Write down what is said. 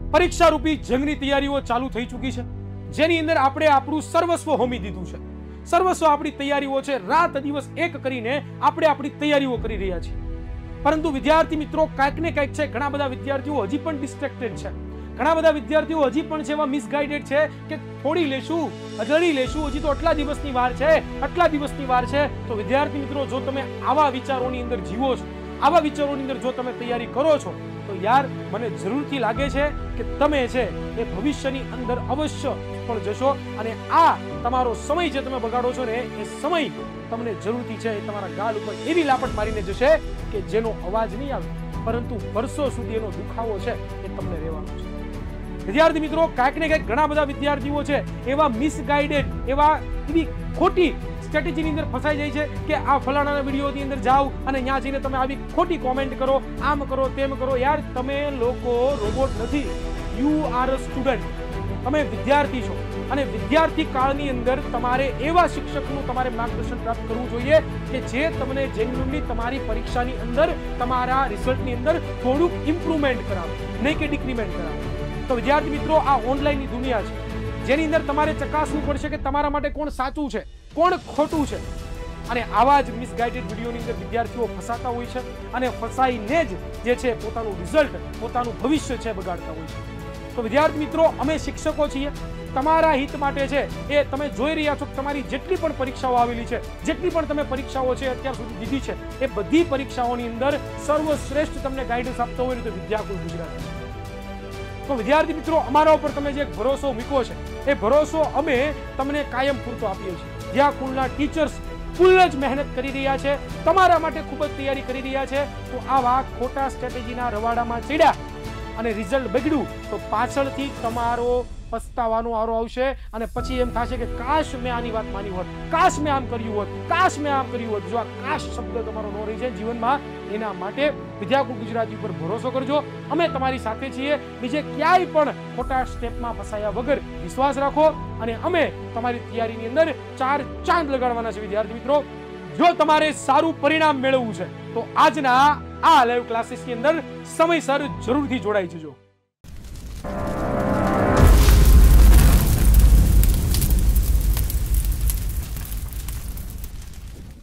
પરીક્ષા રૂપી જંગની તૈયારીઓ ચાલુ થઈ ચૂકી છે, જેની અંદર આપણે આપણું સર્વસ્વ હોમી દીધું છે. સર્વસ્વ આપણી તૈયારીઓ છે, રાત દિવસ એક કરીને આપણે આપણી તૈયારીઓ કરી રહ્યા છીએ. પરંતુ વિદ્યાર્થી મિત્રો, કાંઈક ને કાંઈક છે, ઘણા બધા વિદ્યાર્થીઓ હજી પણ ડિસ્ટ્રેક્ટેડ છે. ઘણા બધા વિદ્યાર્થીઓ હજી પણ છે એવા મિસગાઈડેડ છે કે થોડી લેશું, અધળી લેશું, હજી તો આટલા દિવસની વાર છે, આટલા દિવસની વાર છે. તો વિદ્યાર્થી મિત્રો, જો તમે આવા વિચારોની અંદર જીવો છો, આવા વિચારોની અંદર જો તમે તૈયારી કરો છો, તો યાર મને જરૂરથી લાગે છે કે તમે છે એ ભવિષ્યની અંદર અવશ્ય પણ જશો. અને આ તમારો સમય જે તમે બગાડો છો ને, એ સમય તમને જરૂરથી છે તમારા ગાલ ઉપર એવી લાપટ મારીને જશે કે જેનો અવાજ નહીં આવે, પરંતુ વર્ષો સુધી એનો દુખાવો છે એ તમને રહેવાનો છે. વિદ્યાર્થી મિત્રો, કાંઈક ને કાંઈક ઘણા બધા વિદ્યાર્થીઓ છે એવા મિસગાઈડેડ, એવી ખોટી સ્ટ્રેટેજીની અંદર ફસાઈ જાય છે કે આ ફલાણાના વિડીયોની અંદર જાઓ અને ત્યાં જઈને તમે આવી ખોટી કોમેન્ટ કરો, આમ કરો, તેમ કરો. યાર, તમે લોકો રોબોટ નથી. You are a student. તમે વિદ્યાર્થી છો અને વિદ્યાર્થી કાળની અંદર તમારે એવા શિક્ષકનું તમારે માર્ગદર્શન પ્રાપ્ત કરવું જોઈએ કે જે તમને જેન્યુઅલી તમારી પરીક્ષાની અંદર, તમારા રિઝલ્ટની અંદર થોડુંક ઇમ્પ્રુવમેન્ટ કરાવે, નહીં કે ડિક્રીમેન્ટ કરાવે. તો વિદ્યાર્થી મિત્રો, આ ઓનલાઈનની દુનિયા છે, જેની અંદર તમારે ચકાસવું પડશે કે તમારા માટે કોણ સાચું છે, કોણ ખોટું છે. અને આવા જ મિસગાઈડેડ વિડીયોની અંદર વિદ્યાર્થીઓ ફસાતા હોય છે અને ફસાઈને જ જે છે પોતાનું રિઝલ્ટ, પોતાનું ભવિષ્ય છે બગાડતા હોય છે. તો વિદ્યાર્થી મિત્રો, અમે શિક્ષકો છીએ, તમારા હિત માટે છે એ તમે જોઈ રહ્યા છો. તમારી જેટલી પણ પરીક્ષાઓ આવેલી છે, જેટલી પણ તમે પરીક્ષાઓ છે અત્યાર સુધી દીધી છે, એ બધી પરીક્ષાઓની અંદર સર્વશ્રેષ્ઠ તમને ગાઈડન્સ આપતો હોય તો વિદ્યાકુલ ગુજરાત. તો વિદ્યાર્થી મિત્રો, અમારા ઉપર તમે જે ભરોસો મૂક્યો છે, એ ભરોસો અમે તમને કાયમ પૂરતો આપીએ છીએ. વિદ્યાકુલના ટીચર્સ ફૂલ જ મહેનત કરી રહ્યા છે, તમારા માટે ખૂબ જ તૈયારી કરી રહ્યા છે. તો આવા ખોટા સ્ટ્રેટેજીના રવાડામાં ચડ્યા અને રિઝલ્ટ બગડ્યું તો પાછળથી તમારો પસ્તાવાનો વારો આવશે અને પછી એમ થશે કે કાશ મેં આની વાત માની હોત, કાશ મેં આમ કર્યું હોત, કાશ મેં આમ કર્યું હોત. જો આ કાશ શબ્દ તમારો ન રહી જાય જીવનમાં, એના માટે વિદ્યાકુલ ગુજરાતી ઉપર ભરોસો કરજો. અમે તમારી સાથે છીએ. બીજે ક્યાંય પણ ખોટા સ્ટેપમાં ફસાયા વગર વિશ્વાસ રાખો અને અમે તમારી તૈયારીની અંદર 4 ચાંદ લગાડવાના છે. વિદ્યાર્થી મિત્રો, જો તમારે સારું પરિણામ મેળવવું છે તો આજના આ લાઈવ ક્લાસીસની અંદર સમયસર જરૂરથી જોડાઈ જજો.